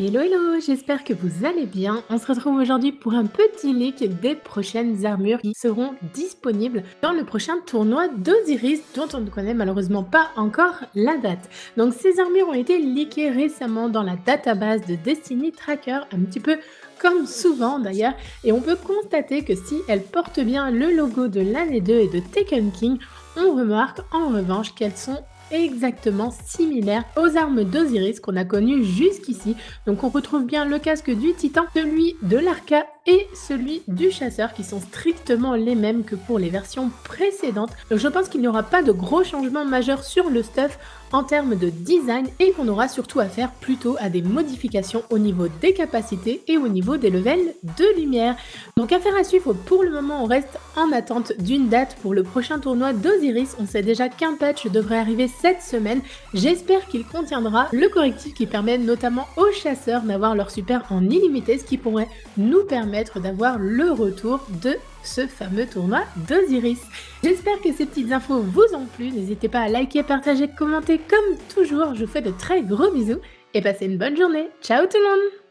Hello hello, j'espère que vous allez bien. On se retrouve aujourd'hui pour un petit leak des prochaines armures qui seront disponibles dans le prochain tournoi d'Osiris dont on ne connaît malheureusement pas encore la date. Donc ces armures ont été leakées récemment dans la database de Destiny Tracker, un petit peu comme souvent d'ailleurs, et on peut constater que si elles portent bien le logo de l'année 2 et de Taken King, on remarque en revanche qu'elles sont exactement similaires aux armes d'Osiris qu'on a connues jusqu'ici. Donc on retrouve bien le casque du Titan, celui de l'Arca et celui du Chasseur qui sont strictement les mêmes que pour les versions précédentes. Donc je pense qu'il n'y aura pas de gros changements majeurs sur le stuff en termes de design et qu'on aura surtout affaire plutôt à des modifications au niveau des capacités et au niveau des levels de lumière. Donc affaire à suivre, pour le moment on reste en attente d'une date pour le prochain tournoi d'Osiris. On sait déjà qu'un patch devrait arriver cette semaine. J'espère qu'il contiendra le correctif qui permet notamment aux chasseurs d'avoir leur super en illimité, ce qui pourrait nous permettre d'avoir le retour de ce fameux tournoi d'Osiris. J'espère que ces petites infos vous ont plu. N'hésitez pas à liker, partager, commenter comme toujours. Je vous fais de très gros bisous et passez une bonne journée. Ciao tout le monde!